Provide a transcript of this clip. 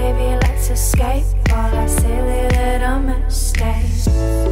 baby, let's escape all our silly little mistakes.